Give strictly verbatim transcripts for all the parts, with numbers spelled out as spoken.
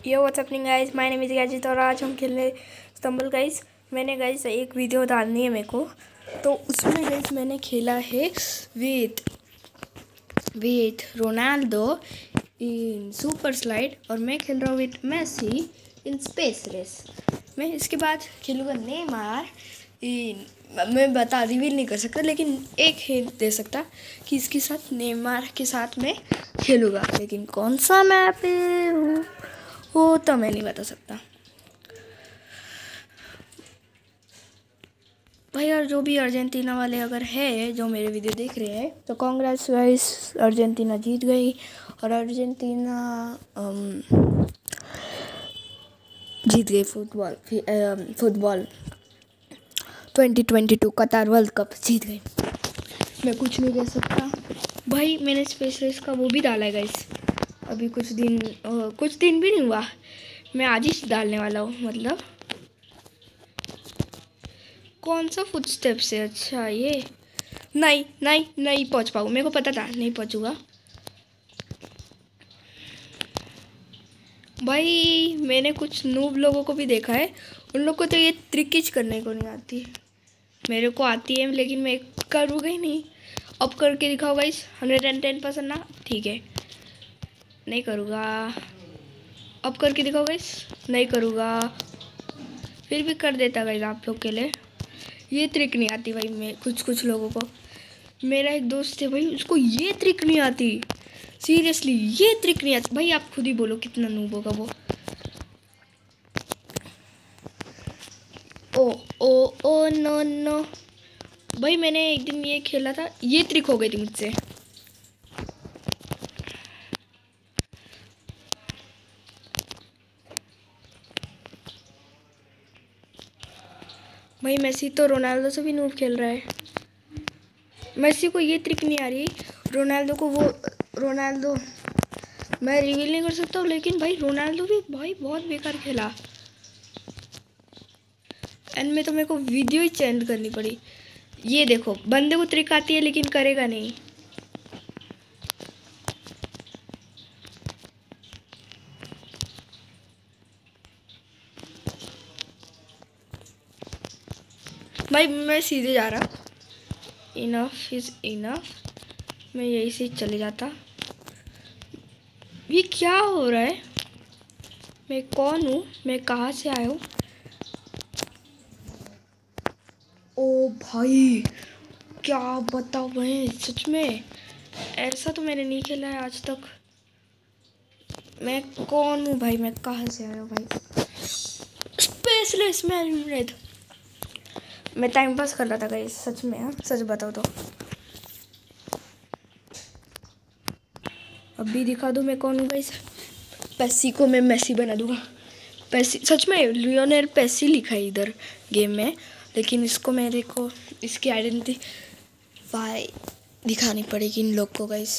Yo what's happening guys, my name is Gajit और आज हम खेलने स्टम्बल गाइस। मैंने गाइस एक वीडियो डालनी है मेरे को, तो उसमें गाइस मैंने खेला है with with Ronaldo in super slide और मैं खेल रहा हूँ with Messi in space race. मैं इसके बाद खेलूँगा नेमार इन, मैं बता रिवील नहीं कर सकता लेकिन एक हिंट दे सकता कि इसके साथ नेमार के साथ मैं खेलूँगा, लेकिन कौन सा मैप है वो तो मैं नहीं बता सकता भाई। और जो भी अर्जेंटीना वाले अगर है जो मेरे वीडियो देख रहे हैं तो कांग्रेस गाइस, अर्जेंटीना जीत गई और अर्जेंटीना जीत गई football football twenty twenty two Qatar world cup जीत गई। मैं कुछ नहीं कह सकता भाई। मैंने स्पेस रेस का वो भी डाला है गाइस, अभी कुछ दिन आ, कुछ दिन भी नहीं हुआ, मैं आज ही डालने वाला हूँ। मतलब कौन सा फुट स्टेप से, अच्छा ये नहीं नहीं नहीं पहुँच पाऊँ, मेरे को पता था नहीं पहुँचूँगा भाई। मैंने कुछ नूब लोगों को भी देखा है, उन लोग को तो ये ट्रिकीज करने को नहीं आती, मेरे को आती है लेकिन मैं करूँगा ही नहीं। अब करके दिखाओ guys, hundred and ten percent ना, ठीक है नहीं करूँगा। अब करके दिखाओ गाइस, नहीं करूँगा, फिर भी कर देता गाइस आप लोग के लिए। ये ट्रिक नहीं आती भाई मैं कुछ कुछ लोगों को। मेरा एक दोस्त है भाई, उसको ये ट्रिक नहीं आती, सीरियसली ये ट्रिक नहीं आती भाई। आप खुद ही बोलो कितना नूब होगा वो। ओ ओ ओ नो नो भाई, मैंने एक दिन ये खेला था, ये ट्रिक हो गई थी मुझसे। भाई मेसी तो रोनाल्डो से भी नूब खेल रहा है, मेसी को ये ट्रिक नहीं आ रही, रोनाल्डो को वो रोनाल्डो मैं रिवील नहीं कर सकता हूँ, लेकिन भाई रोनाल्डो भी भाई बहुत बेकार खेला एंड में तो मेरे को वीडियो ही चेंज करनी पड़ी। ये देखो बंदे को ट्रिक आती है लेकिन करेगा नहीं। भाई मैं सीधे जा रहा, इनफ इज इनफ, मैं यहीं से चले जाता। ये क्या हो रहा है, मैं कौन हूँ, मैं कहाँ से आया हूँ। ओ भाई क्या बताओ भाई, सच में ऐसा तो मैंने नहीं खेला है आज तक। मैं कौन हूँ भाई, मैं कहाँ से आया हूँ भाई। स्पेसलेस मैन, मैं टाइम पास कर रहा था गाइस सच में। हाँ सच बताओ तो अभी दिखा दो मैं कौन हूँ गाइस। पेसी को मैं मेसी बना दूंगा, पेसी सच में लियोनेल पेसी लिखा है इधर गेम में, लेकिन इसको मेरे को इसकी आइडेंटिफाई दिखानी पड़ेगी इन लोग को गाइस।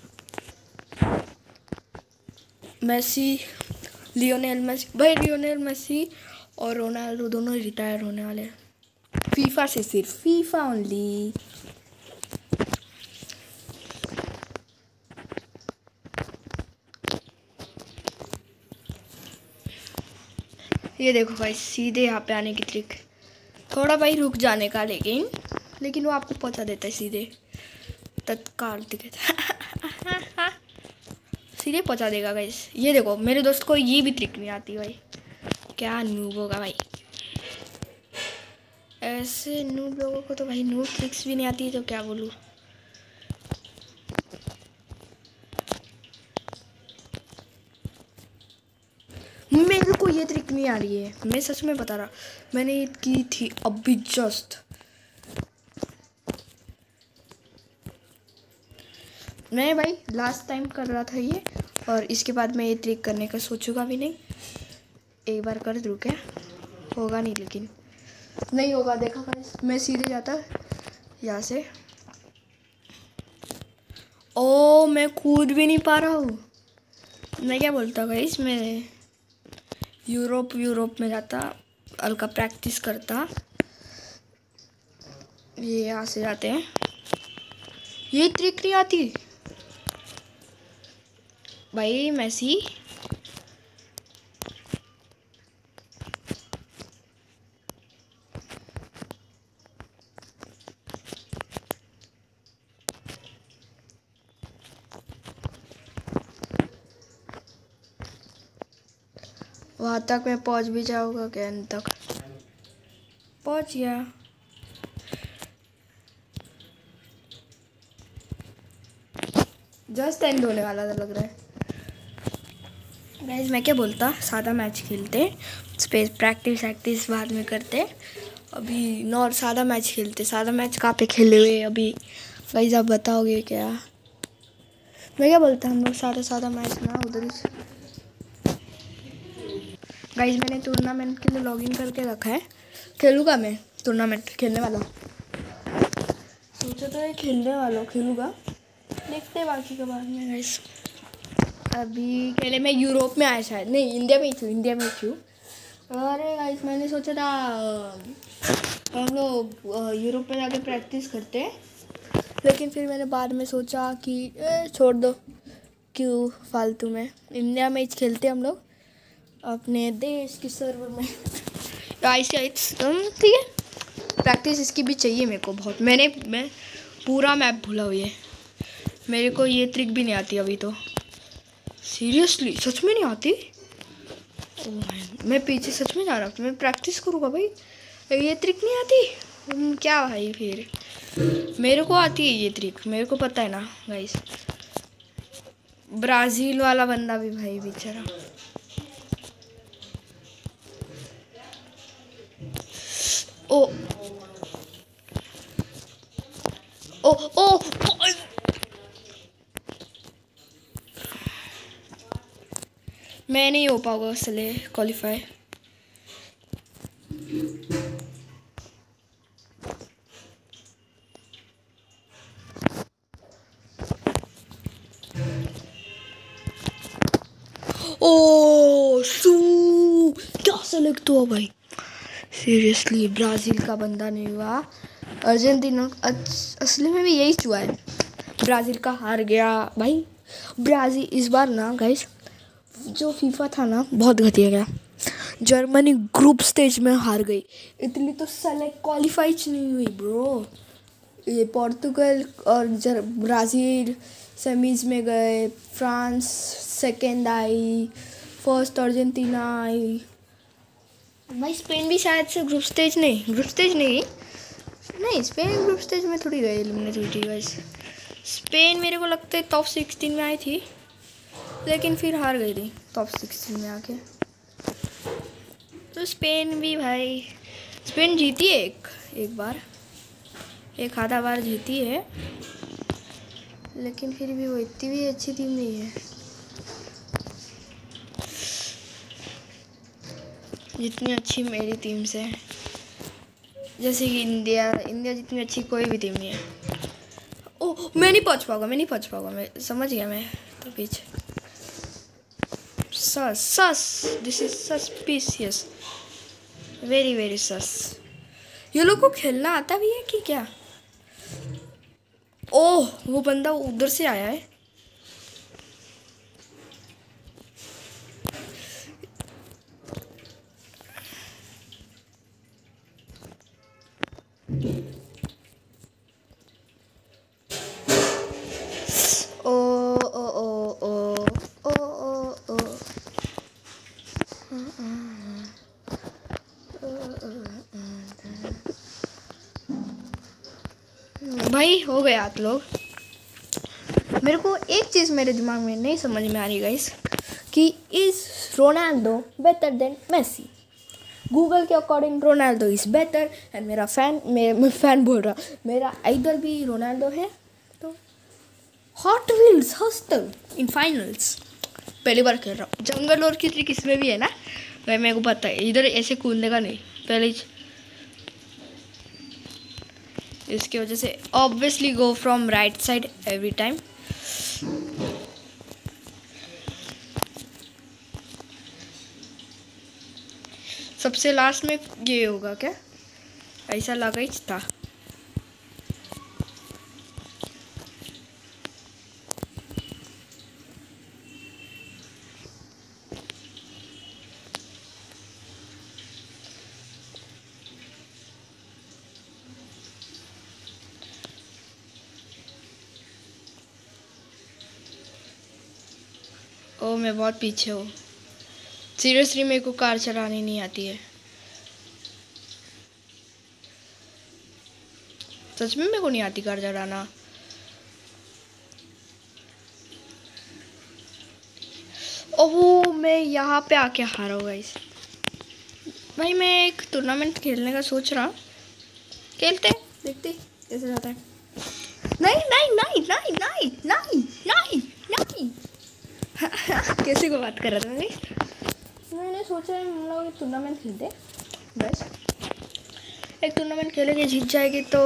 मेसी लियोनेल मेसी भाई, लियोनेल मेसी और रोनाल्डो दोनों रिटायर होने वाले हैं फीफा से, सिर्फ फीफा ओनली। ये देखो भाई सीधे यहाँ पे आने की ट्रिक, थोड़ा भाई रुक जाने का, लेकिन लेकिन वो आपको पहुँचा देता है सीधे तत्काल देता सीधे पहुँचा देगा गाइस। ये देखो मेरे दोस्त को ये भी ट्रिक नहीं आती भाई, क्या नूब होगा भाई। ऐसे नूब लोगों को तो भाई नूब ट्रिक्स भी नहीं आती, तो क्या बोलूँ। मेरे को ये ट्रिक नहीं आ रही है, मैं सच में बता रहा, मैंने ये की थी अभी जस्ट। मैं भाई लास्ट टाइम कर रहा था ये, और इसके बाद मैं ये ट्रिक करने का सोचूंगा भी नहीं। एक बार कर दूँ क्या, होगा नहीं, लेकिन नहीं होगा। देखा गाइस मैं सीधे जाता यहाँ से, ओ मैं कूद भी नहीं पा रहा हूँ। मैं क्या बोलता गाइस, मैं यूरोप यूरोप में जाता, हल्का प्रैक्टिस करता। ये यहाँ से जाते हैं, ये ट्रिक नहीं आती भाई। मेसी वहाँ तक मैं पहुँच भी जाऊँगा क्या? अंत तक पहुँच गया। जस्ट एंड होने वाला था लग रहा है। गाइस मैं क्या बोलता, सादा मैच खेलते, स्पेस प्रैक्टिस वैक्टिस बाद में करते, अभी नॉर सादा मैच खेलते। सादा मैच कहाँ पे खेले हुए अभी गाइस, आप बताओगे क्या? मैं क्या बोलता, हम लोग सादा सादा मैच ना उधर ही। गाइस मैंने टूर्नामेंट के लिए लॉगिन करके रखा है, खेलूँगा मैं टूर्नामेंट, खेलने वाला सोचा तो है, खेलने वाला खेलूँगा, देखते बाकी के बाद में। गाइस अभी पहले मैं यूरोप में आया, शायद नहीं इंडिया में ही थी, इंडिया में ही थी। अरे गाइस मैंने सोचा था हम लोग यूरोप में जाके प्रैक्टिस करते हैं, लेकिन फिर मैंने बाद में सोचा कि ए, छोड़ दो, क्यों फालतू में, इंडिया में ही खेलते हम लोग अपने देश के सर्वर में। गाइस ठीक है, प्रैक्टिस इसकी भी चाहिए मेरे को बहुत। मैंने मैं पूरा मैप भूला हुई है, मेरे को ये ट्रिक भी नहीं आती अभी तो, सीरियसली सच में नहीं आती। ओह मैं पीछे सच में जा रहा हूँ, मैं प्रैक्टिस करूँगा भाई, ये ट्रिक नहीं आती क्या भाई? फिर मेरे को आती है ये ट्रिक, मेरे को पता है ना गाइस। ब्राज़ील वाला बंदा भी भाई बेचारा, ओ ओ ओ, ओ मैं नहीं हो पाऊंगा इसलिए क्वालिफाई। ओ शू, क्या सेलेक्ट हुआ भाई? सीरियसली ब्राज़ील का बंदा नहीं हुआ, अर्जेंटीना असली में भी यही हुआ है। ब्राज़ील का हार गया भाई। ब्राज़ील इस बार ना गाइस, जो फीफा था ना बहुत घटिया गया। जर्मनी ग्रुप स्टेज में हार गई, इटली तो सेलेक्ट क्वालिफाई नहीं हुई ब्रो। ये पोर्तुगल और ब्राज़ील सेमीज में गए, फ्रांस सेकेंड आई, फर्स्ट अर्जेंटीना आई भाई। स्पेन भी शायद से ग्रुप स्टेज नहीं ग्रुप स्टेज नहीं नहीं स्पेन ग्रुप स्टेज में थोड़ी गई, एलिमिनेट हुई थी गाइस। स्पेन मेरे को लगता है टॉप सिक्सटीन में आई थी, लेकिन फिर हार गई थी टॉप सिक्सटीन में आके। तो स्पेन भी भाई, स्पेन जीती है एक एक बार, एक आधा बार जीती है, लेकिन फिर भी वो इतनी भी अच्छी टीम नहीं है जितनी अच्छी मेरी टीम से है। जैसे कि इंडिया इंडिया जितनी अच्छी कोई भी टीम नहीं है। ओह मैं नहीं पहुंच पाऊंगा, मैं नहीं पहुंच पाऊंगा, मैं समझ गया। मैं तो पीछे sus sus this is suspicious, very very sus. ये लोग को खेलना आता भी है कि क्या? ओह वो बंदा उधर से आया है। ओ ओ ओ ओ ओ ओ ओ भाई हो गए आप लोग। मेरे को एक चीज़ मेरे दिमाग में नहीं समझ में आ रही गाइस, कि is Ronaldo better than Messi? Google के according Ronaldo is better, and मेरा फैन मैं फैन बोल रहा, मेरा आइडल भी रोनाल्डो है। तो hot wheels hostel in finals पहली बार खेल रहा हूँ। जंगल और किसी किसमें भी है ना भाई, मेरे को पता है इधर ऐसे कूदने का नहीं, पहले इसकी वजह से obviously go from right side every time. सबसे लास्ट में ये होगा क्या? ऐसा लगा ही था। ओ मैं बहुत पीछे हूँ, सीरियसली मेरे को कार चलानी नहीं आती है, सच में मेरे को नहीं आती कार चलाना। ओ वो मैं यहाँ पे आके हारा हूँ गाइस। भाई मैं एक टूर्नामेंट खेलने का सोच रहा हूँ, खेलते देखते कैसे जाता है। नहीं नहीं नहीं नहीं नहीं नहीं नहीं नहीं कैसे को बात कर रहा था मैं मैंने सोचा है हम लोग एक टूर्नामेंट खेलते बस। एक टूर्नामेंट खेलेंगे, जीत जाएगी तो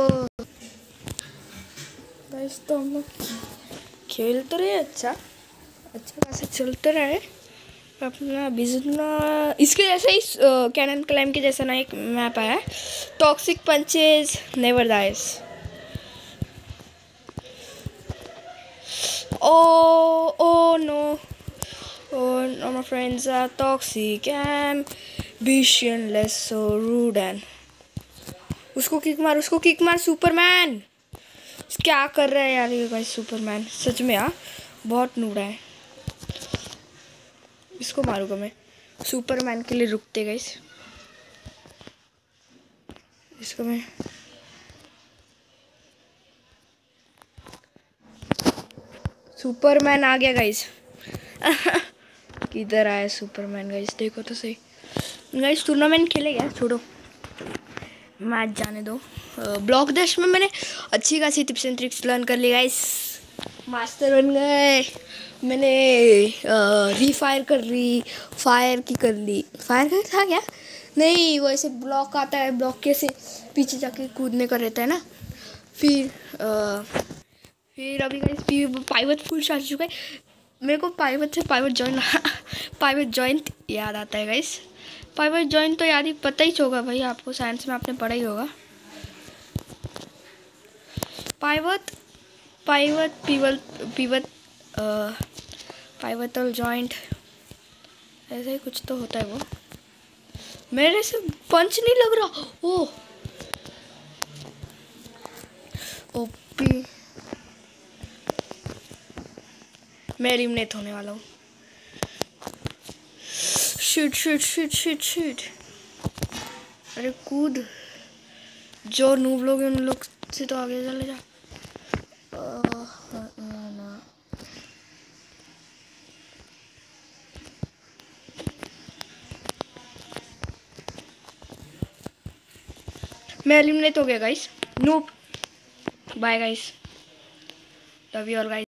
बस। तो हम लोग खेल तो रहे, अच्छा अच्छा खासा चलते रहे अपना बिजनेस। इसके जैसे ही कैनन क्लाइम के जैसा ना एक मैप आया है, toxic punches never dies. Oh, oh no, oh no, my friends are toxic, ambitionless, so rude and उसको किक मार, उसको किक मार सुपरमैन। क्या कर रहा है यार ये भाई सुपरमैन, सच में यार बहुत नूड़ा है। इसको मारूंगा मैं, सुपरमैन के लिए रुकते गाइस। इसको मैं सुपरमैन आ गया गाइस किधर आया सुपरमैन गाइस, देखो तो सही गाइस। टूर्नामेंट खेलेगा, छोड़ो मैच जाने दो। ब्लॉक डैश में मैंने अच्छी खासी टिप्स एंड ट्रिक्स लर्न कर ली गाइस, मास्टर बन गए मैंने। रीफायर कर ली, फायर की कर ली। फायर का था क्या, नहीं वो ऐसे ब्लॉक आता है, ब्लॉक के से पीछे जाके कूदने का रहता है ना। फिर आ, फिर अभी गाइस पाइवट फुल चार्ज हो चुका है मेरे को। पाइवट से पाइवट जॉइन पाइवट जॉइंट याद आता है गाइस। पाइवट जॉइंट तो याद ही पता ही होगा भाई आपको, साइंस में आपने पढ़ा ही होगा। पाइवट पाइवट पीवल पीवट पाइवटल जॉइंट ऐसा ही कुछ तो होता है वो। मेरे से पंच नहीं लग रहा। ओ ओपी मैं एलिमिनेट होने वाला हूँ। Shit shit shit shit shit अरे कूद, जो नूब लोग उन लोग से तो आगे चले जा। मैं एलिमिनेट हो गया guys, noob. Bye guys, love you all guys.